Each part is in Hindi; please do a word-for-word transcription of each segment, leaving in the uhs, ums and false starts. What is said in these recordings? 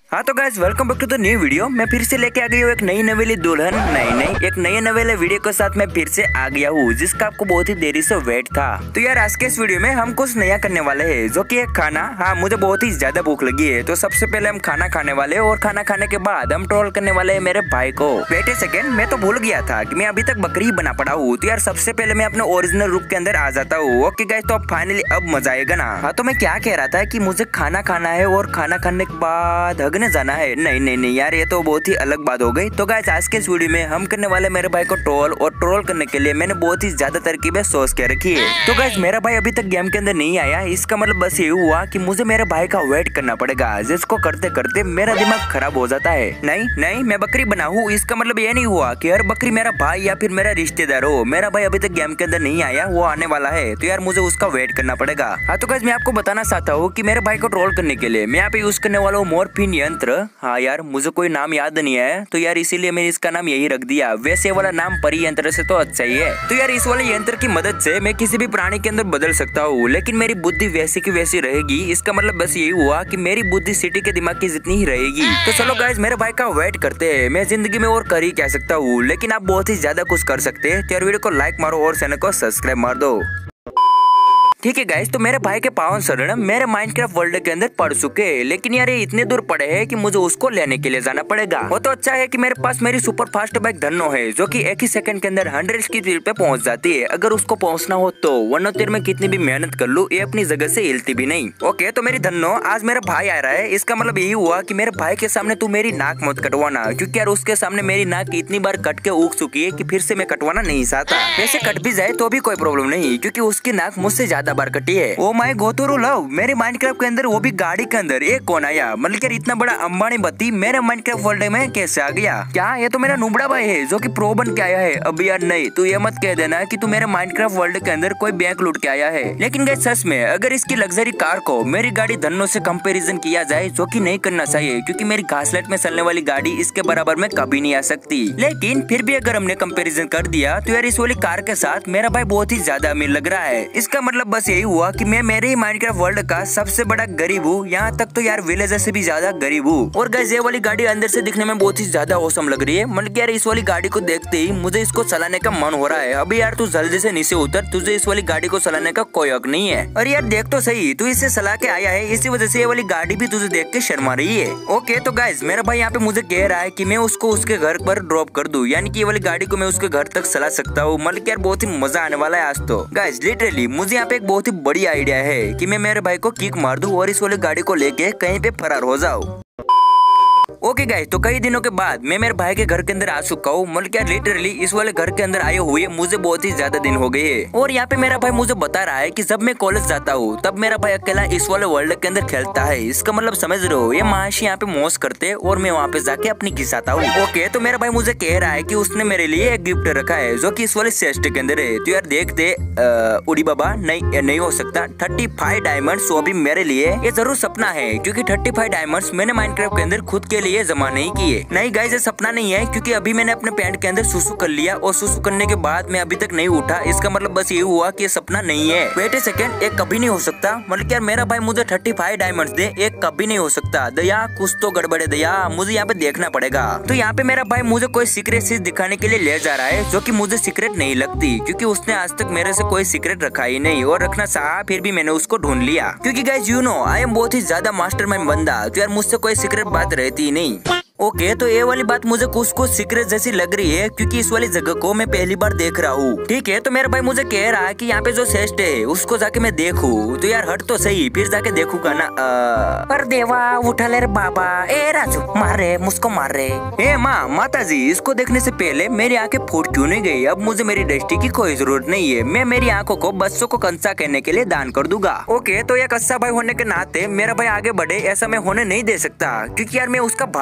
हाँ तो guys welcome back to the new video. मैं फिर से लेके आ गई हूँ एक नई नवेली दुल्हन नहीं नहीं एक नए नवेले वीडियो के साथ मैं फिर से आ गया हूँ, जिसका आपको बहुत ही देरी से वेट था। तो यार आज के इस वीडियो में हम कुछ नया करने वाले हैं, जो कि एक खाना। हाँ मुझे बहुत ही ज्यादा भूख लगी है, तो सबसे पहले हम खाना खाने वाले हैं और खाना खाने के बाद हम ट्रोल करने वाले हैं मेरे भाई को। वेट ए सेकेंड, मैं तो भूल गया था कि मैं अभी तक बकरी बना पड़ा हूँ। तो यार सबसे पहले मैं अपने ओरिजिनल रूप के अंदर आ जाता हूँ। ओके गाइस, तो अब फाइनली अब मजा आएगा ना। हाँ तो मैं क्या कह रहा था कि मुझे खाना खाना है और खाना खाने के बाद हगने जाना है। नहीं नहीं नहीं यार, ये तो बहुत ही अलग बात हो गई। तो गाइस आज के इस वीडियो में हम करने वाले मेरे भाई को ट्रोल, और ट्रोल करने के लिए मैंने बहुत ही ज्यादा तरकीबें सोच के रखी है। तो गाइस मेरा भाई अभी तक गेम के अंदर नहीं आया, इसका मतलब बस ये हुआ कि मुझे मेरे भाई का वेट करना पड़ेगा, जिसको करते करते मेरा दिमाग खराब हो जाता है। नहीं नहीं मैं बकरी बना हूँ, इसका मतलब ये नहीं हुआ कि हर बकरी मेरा भाई या फिर मेरा रिश्तेदार हो। मेरा भाई अभी तक गेम के अंदर नहीं आया, वो आने वाला है, तो यार मुझे उसका वेट करना पड़ेगा। हाँ तो गाइस मैं आपको बताना चाहता हूँ कि मेरे भाई को ट्रोल करने के लिए मैं यहाँ पे यूज करने वाला हूँ मॉर्फिन यंत्र। हाँ यार मुझे कोई नाम याद नहीं है, तो यार इसीलिए मैंने इसका नाम यही रख दिया। वैसे वाला नाम परी यंत्र से तो अच्छा ही है। तो यार इस वाले यंत्र की मदद से मैं किसी भी प्राणी के अंदर बदल सकता हूँ, लेकिन मेरी बुद्धि वैसी की वैसी रहेगी। इसका मतलब बस यही हुआ कि मेरी बुद्धि सिटी के दिमाग की जितनी ही रहेगी। तो चलो गाइस मेरे भाई का वेट करते हैं। मैं जिंदगी में और कर ही कह सकता हूँ, लेकिन आप बहुत ही ज्यादा कुछ कर सकते हैं। तो यार वीडियो को लाइक मारो और चैनल को सब्सक्राइब मार दो। ठीक है गाइस, तो मेरे भाई के पावन शरण मेरे माइनक्राफ्ट वर्ल्ड के अंदर पड़ चुके हैं, लेकिन यार ये इतने दूर पड़े हैं कि मुझे उसको लेने के लिए जाना पड़ेगा। वो तो अच्छा है कि मेरे पास मेरी सुपर फास्ट बाइक धन्नो है, जो कि एक ही सेकंड के अंदर हंड्रेड की स्पीड पे पहुंच जाती है। अगर उसको पहुंचना हो तो वरना तेरे में कितनी भी मेहनत कर लूं, ये अपनी जगह से हिलती भी नहीं। ओके तो मेरी धन्नो, आज मेरा भाई आ रहा है, इसका मतलब यही हुआ कि मेरे भाई के सामने तू मेरी नाक मत कटवाना, क्योंकि यार उसके सामने मेरी नाक इतनी बार कट के उग चुकी है कि फिर से मैं कटवाना नहीं चाहता। वैसे कट भी जाए तो भी कोई प्रॉब्लम नहीं, क्योंकि उसकी नाक मुझसे ज्यादा बार कटी है। ओ माय गोतोरो लव, मेरे माइनक्राफ्ट के अंदर, वो भी गाड़ी के अंदर, एक कौन आया? मतलब यार इतना बड़ा अंबानी बत्ती मेरे माइनक्राफ्ट वर्ल्ड में कैसे आ गया? क्या ये तो मेरा नुबड़ा भाई है जो कि प्रो बन के आया है? अब यार नहीं, तू ये मत कह देना कि तू मेरे माइनक्राफ्ट वर्ल्ड के अंदर कोई बैंक लूट के आया है। लेकिन गाइस सच में अगर इसकी लग्जरी कार को मेरी गाड़ी धन्नो से कंपैरिजन किया जाए, जो कि नहीं करना चाहिए क्योंकि मेरी घासलेट में चलने वाली गाड़ी इसके बराबर में कभी नहीं आ सकती, लेकिन फिर भी अगर हमने कंपैरिजन कर दिया तो यार इस वाली कार के साथ मेरा भाई बहुत ही ज्यादा अमीर लग रहा है। इसका मतलब बस यही हुआ कि मैं मेरे ही माइनक्राफ्ट वर्ल्ड का सबसे बड़ा गरीब हूँ, यहाँ तक तो यार विलेजर से भी ज्यादा गरीब हूँ। और गाइस ये वाली गाड़ी अंदर से दिखने में बहुत ही ज्यादा औसम लग रही है। मतलब यार इस वाली गाड़ी को देखते ही मुझे इसको चलाने का मन हो रहा है। अभी यार तू जल्दी से नीचे उतर, तुझे इस वाली गाड़ी को चलाने का कोई हक नहीं है। और यार देख तो सही, तू इससे चला के आया है, इसी वजह से ये वाली गाड़ी भी तुझे देख के शर्मा रही है। ओके तो गाइस मेरा भाई यहाँ पे मुझे कह रहा है कि मैं उसको उसके घर पर ड्रॉप कर दूं, यानी कि ये वाली गाड़ी को मैं उसके घर तक चला सकता हूँ। मतलब यार बहुत ही मजा आने वाला है आज तो। गाइस लिटरली मुझे यहाँ पे एक बहुत ही बड़ी आइडिया है कि मैं मेरे भाई को किक मार दूं और इस वाली गाड़ी को लेके कहीं पे फरार हो जाऊं। ओके गाइस, तो कई दिनों के बाद मैं मेरे भाई के घर के अंदर आ चुका हूँ। मतलब क्या लिटरली इस वाले घर के अंदर आए हुए मुझे बहुत ही ज्यादा दिन हो गए हैं। और यहाँ पे मेरा भाई मुझे बता रहा है कि जब मैं कॉलेज जाता हूँ तब मेरा भाई अकेला इस वाले वर्ल्ड के अंदर खेलता है। इसका मतलब समझ रहे हो, ये महाशी यहाँ पे मौज करते और मैं वहाँ पे जाके अपनी घिसाता हूँ। ओके तो मेरा भाई मुझे कह रहा है कि उसने मेरे लिए एक गिफ्ट रखा है, जो की इस वाले चेस्ट के अंदर है। तो यार देखते उड़ी बाबा, नहीं नहीं हो सकता। थर्टी फाइव डायमंड वो भी मेरे लिए, ये जरूर सपना है, क्योंकि थर्टी फाइव डायमंड मैंने माइनक्राफ्ट के अंदर खुद के लिए जमा नहीं किए। नहीं गाइस ये सपना नहीं है, क्योंकि अभी मैंने अपने पैंट के अंदर सुसु कर लिया और सुसु करने के बाद मैं अभी तक नहीं उठा। इसका मतलब बस ये हुआ कि ये सपना नहीं है। वेट ए सेकंड, एक कभी नहीं हो सकता। मतलब यार मेरा भाई मुझे थर्टी फाइव डायमंड्स दे, एक कभी नहीं हो सकता। दया कुछ तो गड़बड़े दया, मुझे यहाँ पे देखना पड़ेगा। तो यहाँ पे मेरा भाई मुझे कोई सीक्रेट चीज दिखाने के लिए ले जा रहा है, जो कि मुझे सीक्रेट नहीं लगती, क्योंकि उसने आज तक मेरे से कोई सीक्रेट रखा ही नहीं, और रखना चाहा फिर भी मैंने उसको ढूंढ लिया। क्योंकि guys you know I am बहुत ही ज्यादा मास्टरमाइंड बंदा, तो यार मुझसे कोई सीक्रेट बात रहती ही नहीं। ओके okay, तो ये वाली बात मुझे कुछ कुछ सीक्रेट जैसी लग रही है, क्योंकि इस वाली जगह को मैं पहली बार देख रहा हूँ। ठीक है तो मेरा भाई मुझे कह रहा है कि यहाँ पे जो चेस्ट है उसको जाके मैं देखूं। तो यार हट तो सही, फिर जाके देखूंगा ना। आ... पर देवा उठा ले रे बाबा, ए राजू मार रहे मुझको मार रहे। ए माँ माता जी, इसको देखने से पहले मेरी आंखें फूट क्यों नहीं गई? अब मुझे मेरी दृष्टि की कोई जरूरत नहीं है, मैं मेरी आंखों को बच्चों को कंचा कहने के लिए दान कर दूंगा। ओके तो एक अच्छा भाई होने के नाते मेरा भाई आगे बढ़े ऐसा मैं होने नहीं दे सकता, क्योंकि यार मैं उसका भाई हूँ।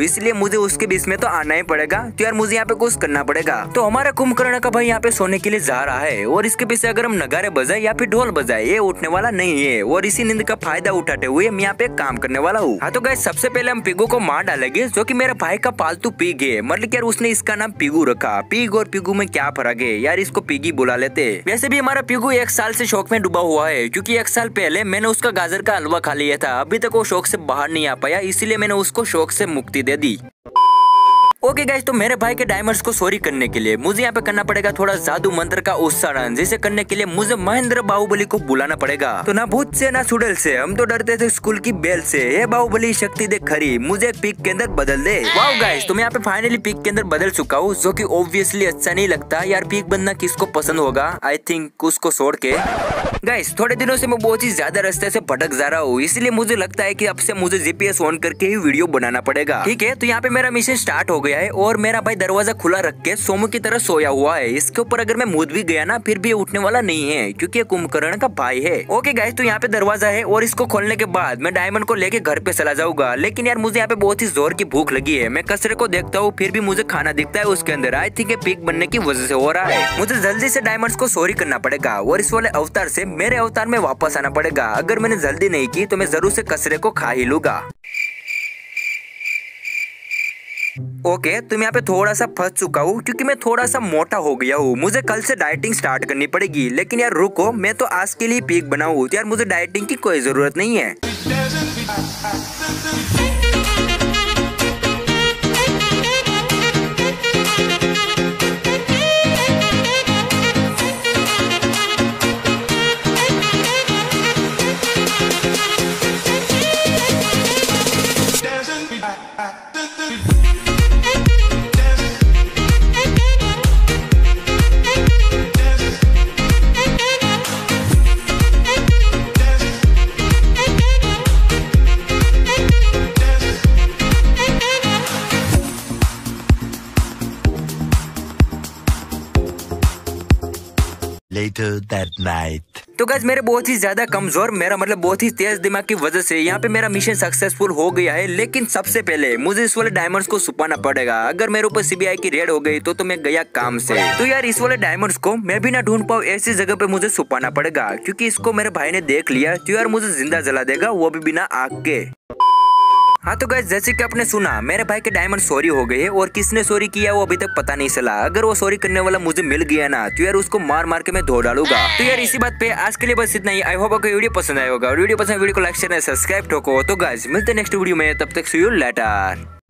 इसलिए मुझे उसके बीच में तो आना ही पड़ेगा। तो यार मुझे यहाँ पे कुछ करना पड़ेगा। तो हमारा कुंभकर्ण का भाई यहाँ पे सोने के लिए जा रहा है और इसके पीछे अगर हम नगारे बजाए या फिर ढोल बजाए ये उठने वाला नहीं है और इसी नींद का फायदा उठाते हुए मैं यहाँ पे काम करने वाला हूँ। हाँ तो गाइस सबसे पहले हम पीगू को मार डालेंगे जो कि मेरे भाई का पालतू पिग है। मतलब यार उसने इसका नाम पीगू रखा। पिग और पीगू में क्या फर्क है यार, इसको पिगी बुला लेते। वैसे भी हमारा पीगू एक साल से शौक में डूबा हुआ है क्योंकि एक साल पहले मैंने उसका गाजर का हलवा खा लिया था। अभी तक वो शौक से बाहर नहीं आ पाया, इसीलिए मैंने उसको शौक से मुक्ति दे दी। ओके गाइस, तो मेरे भाई के डायमंड्स को चोरी करने के लिए मुझे यहाँ पे करना पड़ेगा थोड़ा जादू मंत्र का उच्चारण, जिसे करने के लिए मुझे महेंद्र बाहुबली को बुलाना पड़ेगा। तो ना भूत से ना चुड़ैल से, हम तो डरते थे स्कूल की बेल से। ये बाहुबली शक्ति दे खरी, मुझे एक पिग के अंदर बदल दे। वाओ गाइस, तो मैं यहाँ पे फाइनली पिग के अंदर बदल चुका हूँ, जो कि ऑब्वियसली अच्छा नहीं लगता यार। पिग बनना किसको पसंद होगा, आई थिंक उसको छोड़ के। गाइस थोड़े दिनों से मैं बहुत ही ज्यादा रास्ते से भटक जा रहा हूँ, इसलिए मुझे लगता है कि अब से मुझे जीपीएस ऑन करके ही वीडियो बनाना पड़ेगा। ठीक है, तो यहाँ पे मेरा मिशन स्टार्ट हो गया है और मेरा भाई दरवाजा खुला रख के सोमू की तरह सोया हुआ है। इसके ऊपर अगर मैं मुद भी गया ना फिर भी उठने वाला नहीं है क्योंकि ये कुंभकर्ण का भाई है। ओके गाइस, तो यहाँ पे दरवाजा है और इसको खोलने के बाद मैं डायमंड को लेके घर पे चला जाऊंगा। लेकिन यार मुझे यहाँ पे बहुत ही जोर की भूख लगी है। मैं कचरे को देखता हूँ फिर भी मुझे खाना दिखता है उसके अंदर। आई थिंक पिग बनने की वजह से हो रहा है। मुझे जल्दी से डायमंड्स को चोरी करना पड़ेगा और इस वाले अवतार से मेरे अवतार में वापस आना पड़ेगा। अगर मैंने जल्दी नहीं की तो मैं जरूर से कचरे को खा ही लूंगा। ओके okay, तो मैं यहाँ पे थोड़ा सा फंस चुका हूँ क्योंकि मैं थोड़ा सा मोटा हो गया हूँ। मुझे कल से डाइटिंग स्टार्ट करनी पड़ेगी। लेकिन यार रुको, मैं तो आज के लिए पिग बनाऊँ तो यार मुझे डाइटिंग की कोई जरूरत नहीं है। Later that night. तो गाइस मेरे बहुत ही ज्यादा कमजोर, मेरा मतलब बहुत ही तेज दिमाग की वजह से यहाँ पे मेरा मिशन सक्सेसफुल हो गया है। लेकिन सबसे पहले मुझे इस वाले डायमंड्स को छुपाना पड़ेगा। अगर मेरे ऊपर सीबीआई की रेड हो गई तो तो मैं गया काम से। तो यार इस वाले डायमंड्स को मैं भी ना ढूंढ पाऊँ ऐसी जगह पे मुझे छुपाना पड़ेगा क्योंकि इसको मेरे भाई ने देख लिया तो यार मुझे जिंदा जला देगा, वो भी बिना आग के। हाँ तो गाइस जैसे कि आपने सुना मेरे भाई के डायमंड चोरी हो गए और किसने चोरी किया वो अभी तक पता नहीं चला। अगर वो चोरी करने वाला मुझे मिल गया ना तो यार उसको मार मार के मैं धो डालूंगा। तो यार इसी बात पे आज के लिए बस इतना ही। आई होप आपको वीडियो पसंद आया होगा। वीडियो पसंद वीडियो को लाइक शेयर सब्सक्राइब ठोको। तो गाइस मिलते हैं नेक्स्ट वीडियो में, तब तक सी यू लेटर।